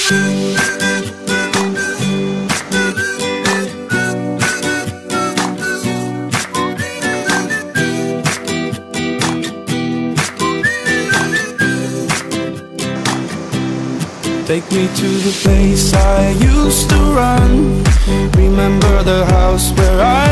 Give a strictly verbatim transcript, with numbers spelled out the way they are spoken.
Take me to the place I used to run. Remember the house where I